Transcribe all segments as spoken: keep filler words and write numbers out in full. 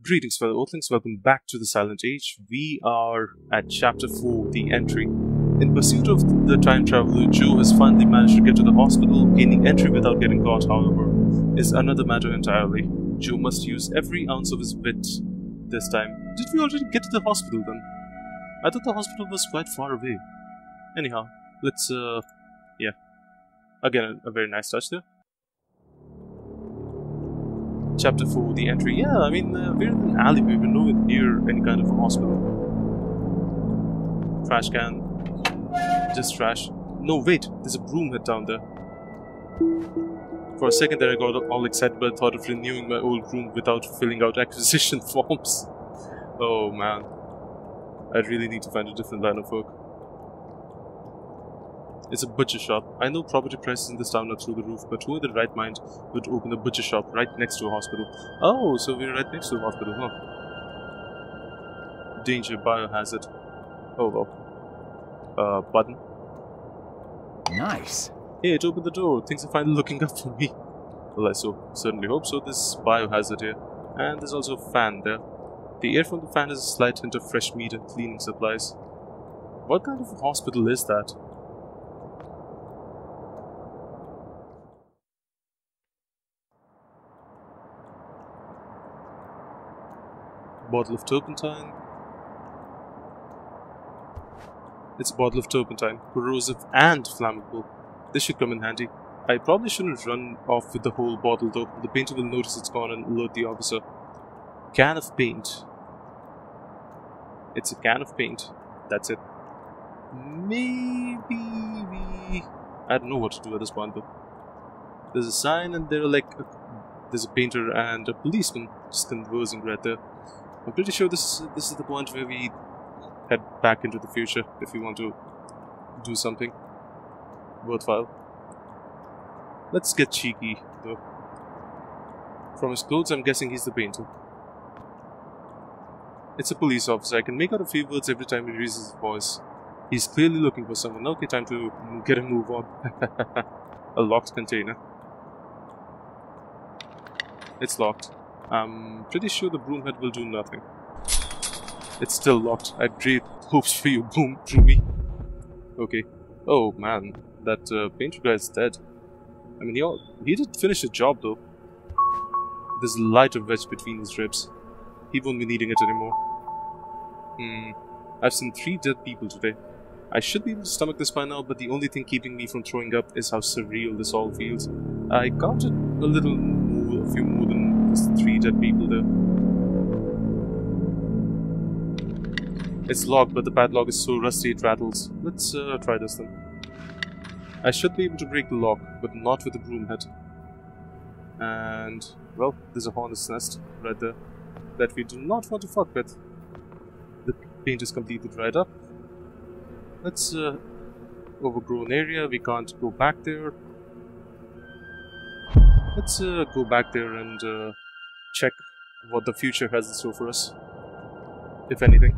Greetings fellow Earthlings, welcome back to the Silent Age. We are at Chapter four, The Entry. In pursuit of the time traveler, Joe has finally managed to get to the hospital. Gaining entry without getting caught, however, is another matter entirely. Joe must use every ounce of his wit this time. Did we already get to the hospital then? I thought the hospital was quite far away. Anyhow, let's, uh, yeah. Again, a, a very nice touch there. Chapter four, The Entry. Yeah, I mean, uh, we're in an alleyway, we're nowhere near any kind of a hospital. Trash can. Just trash. No, wait, there's a broom head down there. For a second there I got all excited by the thought of renewing my old broom without filling out acquisition forms. Oh man. I really need to find a different line of work. It's a butcher shop. I know property prices in this town are through the roof, but who in their right mind would open a butcher shop right next to a hospital? Oh, so we're right next to the hospital, huh? Danger, biohazard. Oh well. Uh, button. Nice. Hey, it opened the door. Things are finally looking up for me. Well, I so certainly hope so. There's biohazard here. And there's also a fan there. The air from the fan has a slight hint of fresh meat and cleaning supplies. What kind of a hospital is that? Bottle of turpentine. It's a bottle of turpentine, corrosive and flammable. This should come in handy. I probably shouldn't run off with the whole bottle though. The painter will notice it's gone and alert the officer. Can of paint. It's a can of paint. That's it. Maybe we... I don't know what to do at this point though. There's a sign and there are like... A... There's a painter and a policeman just conversing right there. I'm pretty sure this, this is the point where we head back into the future if we want to do something worthwhile. Let's get cheeky though. From his clothes, I'm guessing he's the painter. It's a police officer. I can make out a few words every time he raises his voice. He's clearly looking for someone. Okay, time to get a move on. A locked container. It's locked. I'm pretty sure the broom head will do nothing. It's still locked. I had great hopes for you, boom, Broomy. Okay. Oh man, that uh, painter guy is dead. I mean, he, all, he did finish the job though. There's a lighter wedge between his ribs. He won't be needing it anymore. Hmm. I've seen three dead people today. I should be able to stomach this by now, but the only thing keeping me from throwing up is how surreal this all feels. I counted a little more, a few more than just three dead people there. It's locked, but the padlock is so rusty it rattles. Let's uh, try this then. I should be able to break the lock, but not with the broom head. And, well, there's a hornet's nest right there that we do not want to fuck with. The paint is completely dried up. Let's, uh, overgrown area, we can't go back there. Let's uh, go back there and uh, check what the future has in store for us, if anything.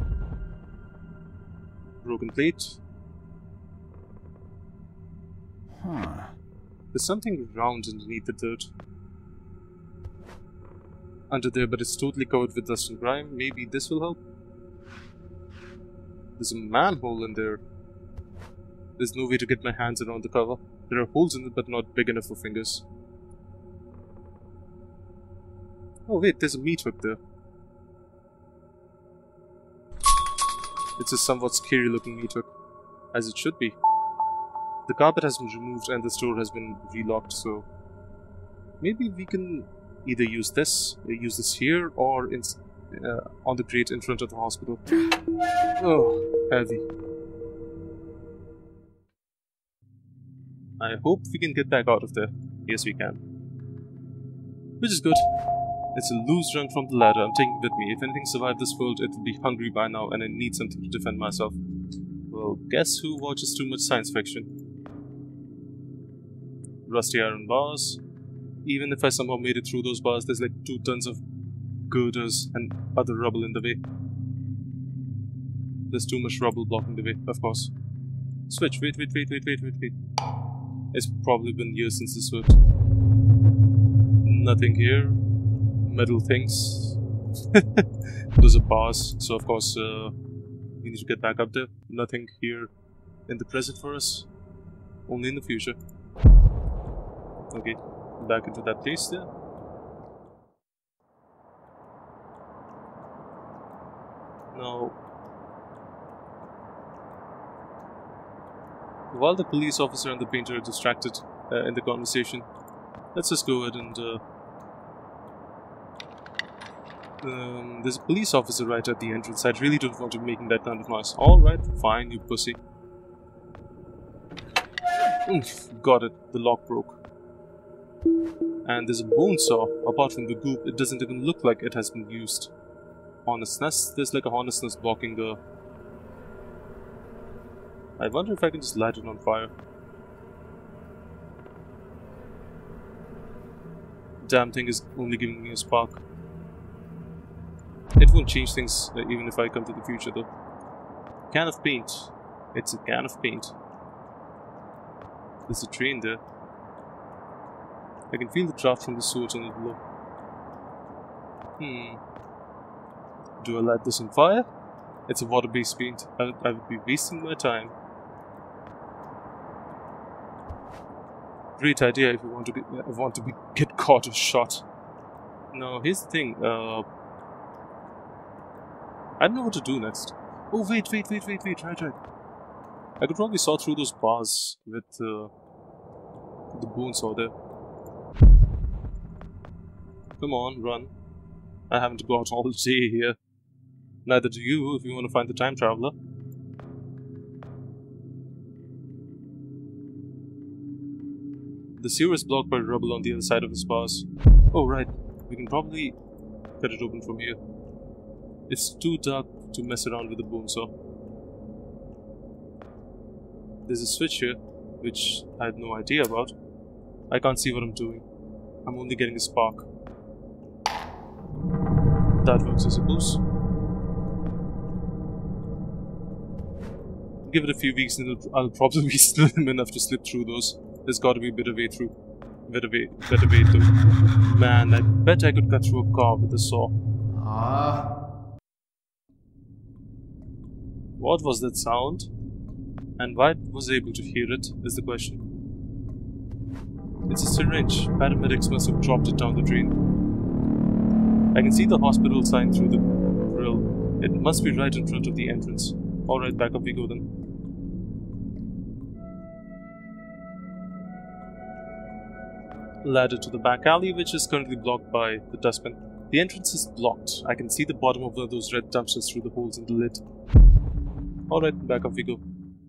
Broken plate. Huh. There's something round underneath the dirt. Under there, but it's totally covered with dust and grime. Maybe this will help. There's a manhole in there. There's no way to get my hands around the cover. There are holes in it, but not big enough for fingers. Oh wait, there's a meat hook there. It's a somewhat scary looking meat hook, as it should be. The carpet has been removed and the store has been relocked, so maybe we can either use this, use this here, or in, uh, on the grate in front of the hospital. Oh, heavy. I hope we can get back out of there. Yes, we can. Which is good. It's a loose rung from the ladder. I'm taking it with me. If anything survived this world, it will be hungry by now, and I need something to defend myself. Well, guess who watches too much science fiction? Rusty iron bars. Even if I somehow made it through those bars, there's like two tons of girders and other rubble in the way. There's too much rubble blocking the way, of course. Switch. Wait, wait, wait, wait, wait, wait, wait. It's probably been years since this worked. Nothing here. Metal things. Those are bars, so of course uh, we need to get back up there. Nothing here in the present for us, only in the future. Okay, back into that place there. Now, while the police officer and the painter are distracted uh, in the conversation, let's just go ahead and uh, um, there's a police officer right at the entrance. I really don't want to be making that kind of noise. Alright, fine, you pussy. Oof, got it, the lock broke. And there's a bone saw. Apart from the goop, it doesn't even look like it has been used. Hornet's nest, there's like a hornet's nest blocking the... I wonder if I can just light it on fire. Damn thing is only giving me a spark. It won't change things uh, even if I come to the future though. Can of paint. It's a can of paint. There's a train there. I can feel the draft from the sewer tunnel below. Hmm. Do I light this on fire? It's a water-based paint. I, I would be wasting my time. Great idea if you want to get, uh, want to be get caught or shot. Now here's the thing. Uh, I don't know what to do next. Oh wait, wait, wait, wait, wait. Right, right. I could probably saw through those bars with uh, the bone saw there. Come on, run. I haven't got all day here. Neither do you if you want to find the time traveler. The sewer is blocked by rubble on the other side of the bars. Oh right, we can probably cut it open from here. It's too dark to mess around with the bone saw. There's a switch here, which I had no idea about. I can't see what I'm doing. I'm only getting a spark. That works, I suppose. Give it a few weeks and it'll, I'll probably be slim enough to slip through those. There's got to be a better way through. Better way, better way through. Man, I bet I could cut through a car with a saw. Ah. What was that sound? And why was I able to hear it, is the question. It's a syringe. Paramedics must have dropped it down the drain. I can see the hospital sign through the grill. It must be right in front of the entrance. Alright, back up we go then. Ladder to the back alley, which is currently blocked by the dustbin. The entrance is blocked. I can see the bottom of one of those red dumpsters through the holes in the lid. Alright, back up we go.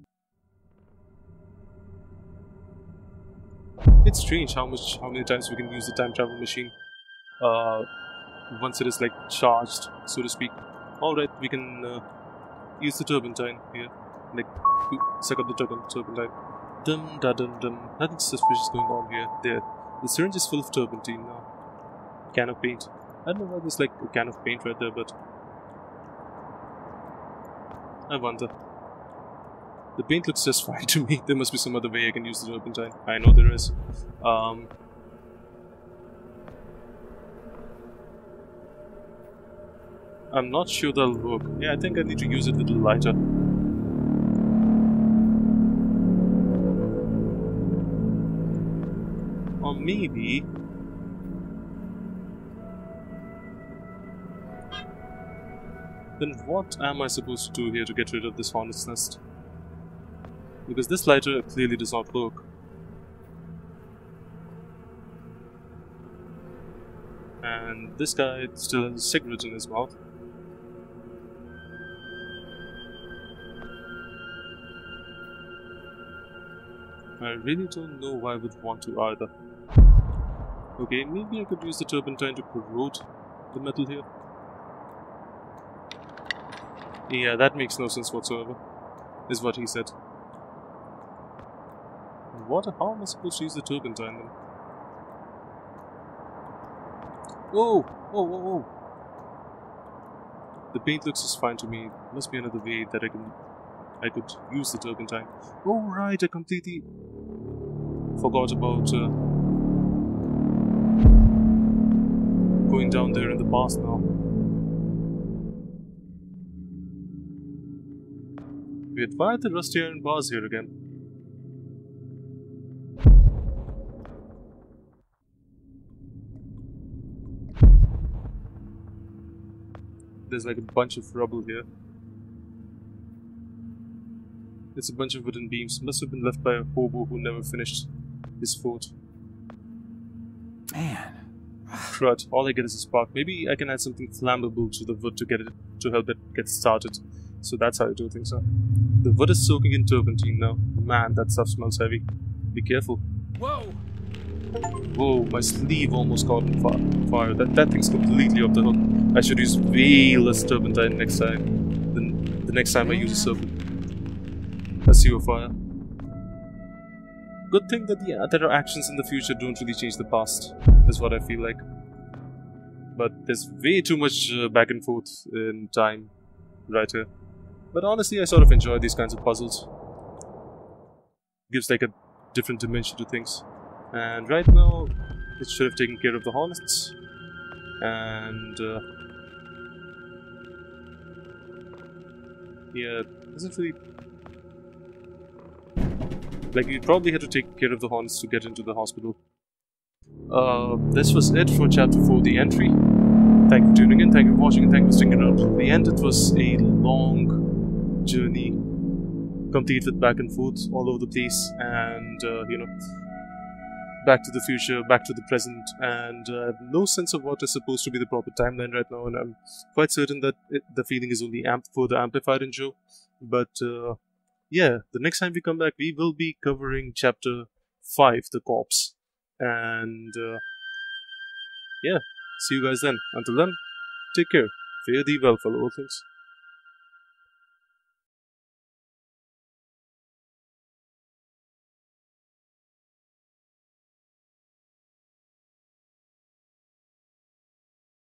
It's strange how much, how many times we can use the time travel machine. Uh, once it is like charged, so to speak. Alright, we can uh, use the turpentine here. Like, suck up the tur turpentine. Dum da dum dum. Nothing suspicious going on here. There. The syringe is full of turpentine now. Can of paint. I don't know why there's like a can of paint right there, but I wonder. The paint looks just fine to me. There must be some other way I can use the turpentine. I know there is. Um, I'm not sure that'll work. Yeah, I think I need to use it a little lighter. Or maybe... Then what am I supposed to do here to get rid of this hornet's nest? Because this lighter clearly does not work. And this guy still has a cigarette in his mouth. I really don't know why I would want to either. Okay, maybe I could use the turpentine to corrode the metal here. Yeah, that makes no sense whatsoever, is what he said. What? How am I supposed to use the turpentine then? Whoa! Whoa, whoa, whoa! The paint looks just fine to me. Must be another way that I can... I could use the turpentine. Oh right, I completely... forgot about... Uh, going down there in the past now. Wait, why are the rusty iron bars here again? There's like a bunch of rubble here. It's a bunch of wooden beams. Must have been left by a hobo who never finished his fort. Man. Crud, all I get is a spark. Maybe I can add something flammable to the wood to get it to help it get started. So that's how I do things, huh? The wood is soaking in turpentine now. Man, that stuff smells heavy. Be careful. Whoa! Whoa, my sleeve almost caught on fi fire. That, that thing's completely off the hook. I should use way less turpentine next time. Than the next time I use a circle. I see your fire. Good thing that the that our actions in the future don't really change the past, is what I feel like. But there's way too much uh, back and forth in time right here. But honestly, I sort of enjoy these kinds of puzzles. Gives like a different dimension to things. And right now, it should have taken care of the hornets. And uh, yeah, doesn't really. Like, you probably had to take care of the hornets to get into the hospital. Uh, this was it for chapter four, the entry. Thank you for tuning in, thank you for watching, and thank you for sticking around. In the end, it was a long journey, complete with back and forth all over the place, and, uh, you know, back to the future, back to the present, and uh, I have no sense of what is supposed to be the proper timeline right now, and I'm quite certain that it, the feeling is only amp further amplified in Joe, but, uh, yeah, the next time we come back, we will be covering chapter five, the corpse. And, uh, yeah, see you guys then. Until then, take care. Fare thee well, fellow Earthlings.